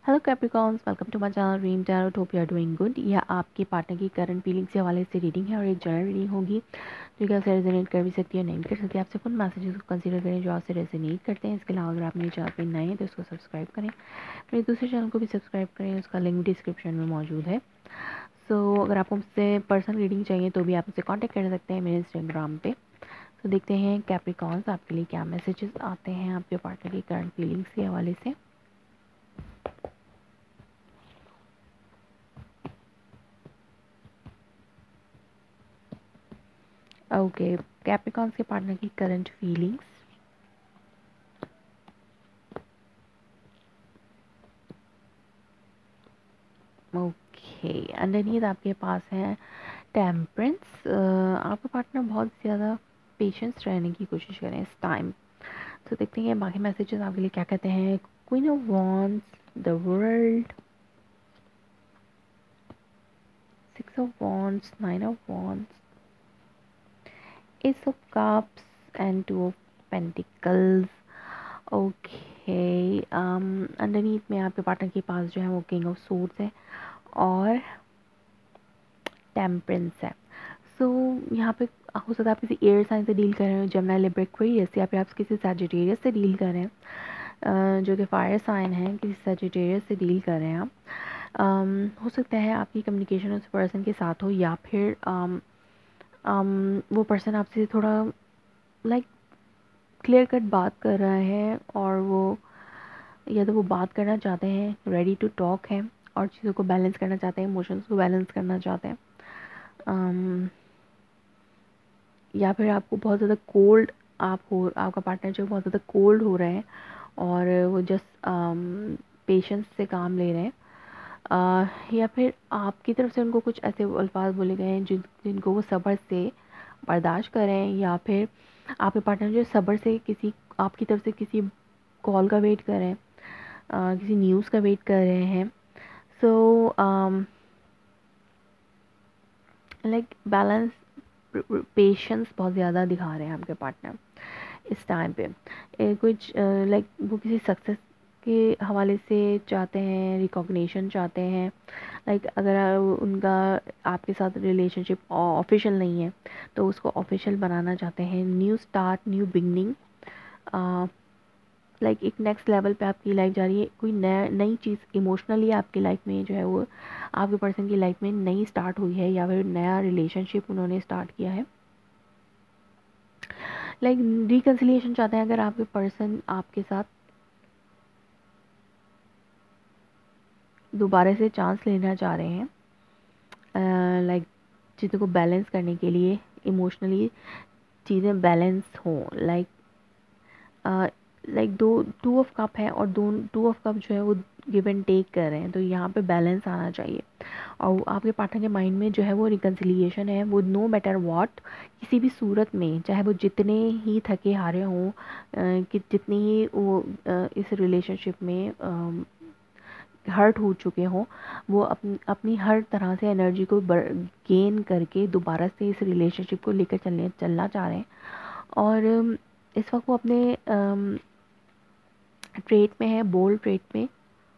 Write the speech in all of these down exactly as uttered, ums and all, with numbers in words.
Hello Capricorns, welcome to my channel dream tarot. Hope you are doing good. यह आपके partner की current feelings के हवाले से रीडिंग है और एक जनरल रीडिंग होगी जो कि आपसे रेजोनेट कर भी सकती है और नहीं कर सकती। आपसे कुछ मैसेजेस को कंसीडर करें जो आपसे रेजोनेट करते हैं। इसके अलावा अगर आप मेरे चैनल पर नए हैं तो उसको सब्सक्राइब करें, मेरे दूसरे चैनल को भी सब्सक्राइब करें, उसका लिंक डिस्क्रिप्शन में मौजूद है। सो so, अगर आपको मुझसे पर्सनल रीडिंग चाहिए तो भी आप मुझसे कॉन्टैक्ट कर सकते हैं मेरे इंस्टाग्राम पे। तो देखते हैं कैप्रिकॉन्स आपके लिए क्या मैसेजेस आते हैं आपके पार्टनर की करंट फीलिंग्स के हवाले से। ओके, कैप्रिकॉन्स के पार्टनर की करंट फीलिंग्स। ओके, अंडरनीथ आपके पास है टेम्परेंस। आपका पार्टनर बहुत ज़्यादा पेशेंस रहने की कोशिश करें इस टाइम। तो देखते हैं बाकी मैसेजेस आपके लिए क्या कहते हैं। Queen of wands, the world, six of wands, nine of wands, ace of cups and two of pentacles. Okay, underneath में आपके पार्टनर के पास जो है वो किंग ऑफ सोर्ड्स है और टेम्परेंस है। सो so, यहाँ पे हो सकता है आप किसी एयर साइन से डील कर रहे हो, जमुना लिब्रा एक्वेरियस, या फिर आप किसी सैजिटेरियस से डील कर रहे हैं जो कि फायर साइन है। किसी सैजिटेरियस से डील कर रहे हैं आप। um, हो सकता है आपकी कम्युनिकेशन उस पर्सन के साथ हो या फिर um, um, वो पर्सन आपसे थोड़ा लाइक क्लियर कट बात कर रहा है और वो या तो वो बात करना चाहते हैं, रेडी टू टॉक है और चीज़ों को बैलेंस करना चाहते हैं, इमोशंस को बैलेंस करना चाहते हैं। um, या फिर आपको बहुत ज़्यादा कोल्ड आप हो, आपका पार्टनर जो बहुत ज़्यादा कोल्ड हो रहे हैं और वो जस्ट पेशेंस से काम ले रहे हैं। uh, या फिर आपकी तरफ से उनको कुछ ऐसे अल्फाज बोले गए हैं जिन जिनको वो सब्र से बर्दाश्त करें, या फिर आपके पार्टनर जो सब्र से किसी आपकी तरफ से किसी कॉल का वेट कर रहे हैं, uh, किसी न्यूज़ का वेट कर रहे हैं। सो लाइक बैलेंस पेशेंस बहुत ज़्यादा दिखा रहे हैं आपके पार्टनर इस टाइम पे। ए, कुछ लाइक वो किसी सक्सेस के हवाले से चाहते हैं, रिकॉग्निशन चाहते हैं। लाइक अगर आ, उनका आपके साथ रिलेशनशिप ऑफिशियल नहीं है तो उसको ऑफिशियल बनाना चाहते हैं। New start, new beginning, like एक नेक्स्ट लेवल पे आपकी लाइफ जा रही है। कोई नया नई चीज़ इमोशनली आपकी लाइफ में जो है वो आपके पर्सन की लाइफ में नई स्टार्ट हुई है या फिर नया रिलेशनशिप उन्होंने स्टार्ट किया है। लाइक रिकन्सिलिएशन चाहते हैं अगर आपके पर्सन आपके साथ दोबारा से चांस लेना चाह रहे हैं, लाइक uh, like, चीज़ों को बैलेंस करने के लिए, इमोशनली चीज़ें बैलेंस हों। लाइक लाइक दो टू ऑफ कप है और दो टू ऑफ कप जो है वो गिव एंड टेक कर रहे हैं, तो यहाँ पे बैलेंस आना चाहिए। और आपके पार्टनर के माइंड में जो है वो रिकन्सिलिएशन है। वो नो मैटर व्हाट, किसी भी सूरत में, चाहे वो जितने ही थके हारे हों, कि जितनी ही वो आ, इस रिलेशनशिप में हर्ट हो चुके हों, वो अपनी अपनी हर तरह से एनर्जी को गेन करके दोबारा से इस रिलेशनशिप को लेकर चलने चलना चाह रहे हैं। और इस वक्त वो अपने ट्रेट में है, बोल्ड ट्रेट में।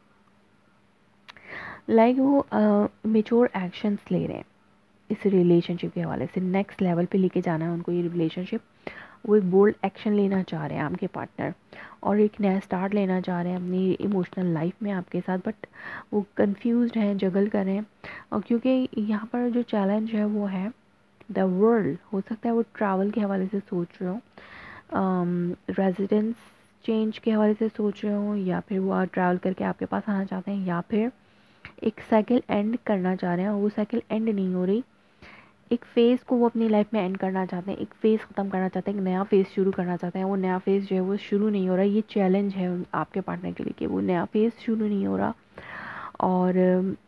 लाइक like वो मेच्योर एक्शंस ले रहे हैं इस रिलेशनशिप के हवाले से। नेक्स्ट लेवल पे लेके जाना है उनको ये रिलेशनशिप। वो एक बोल्ड एक्शन लेना चाह रहे हैं आपके पार्टनर और एक नया स्टार्ट लेना चाह रहे हैं अपनी इमोशनल लाइफ में आपके साथ। बट वो कंफ्यूज्ड हैं, जगल कर रहे हैं। और क्योंकि यहाँ पर जो चैलेंज है वो है द वर्ल्ड। हो सकता है वो ट्रैवल के हवाले से सोच रहे हो, रेजिडेंस चेंज के हवाले से सोच रहे हो, या फिर वो ट्रैवल करके आपके पास आना चाहते हैं, या फिर एक साइकिल एंड करना चाह रहे हैं और वो साइकिल एंड नहीं हो रही। एक फ़ेज़ को वो अपनी लाइफ में एंड करना चाहते हैं, एक फ़ेज़ ख़त्म करना चाहते हैं, एक नया फ़ेज़ शुरू करना चाहते हैं। वो नया फ़ेज़ जो है वो शुरू नहीं हो रहा। ये चैलेंज है आपके पार्टनर के लिए कि वो नया फ़ेज़ शुरू नहीं हो रहा। और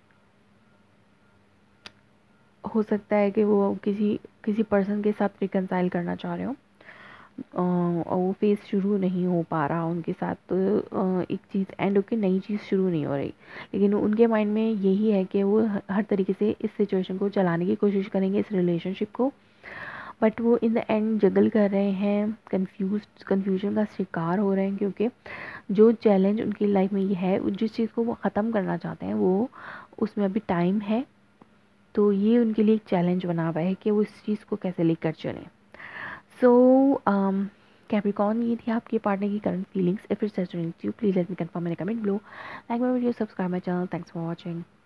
हो सकता है कि वो किसी किसी पर्सन के साथ रिकन्साइल करना चाह रहे हो और वो फेज़ शुरू नहीं हो पा रहा उनके साथ। तो एक चीज़ एंड होकर नई चीज़ शुरू नहीं हो रही, लेकिन उनके माइंड में यही है कि वो हर तरीके से इस सिचुएशन को चलाने की कोशिश करेंगे, इस रिलेशनशिप को। बट वो इन द एंड जगल कर रहे हैं, कंफ्यूज कंफ्यूजन का शिकार हो रहे हैं, क्योंकि जो चैलेंज उनकी लाइफ में ये है, जिस चीज़ को वो ख़त्म करना चाहते हैं, वो उसमें अभी टाइम है। तो ये उनके लिए एक चैलेंज बना हुआ है कि वो इस चीज़ को कैसे लेकर चलें। सो कैप्रिकॉर्न, ये थी आपके पार्टनर की current feelings. If it's resonates you, please let me confirm in comment below. Like my video, subscribe my channel. Thanks for watching.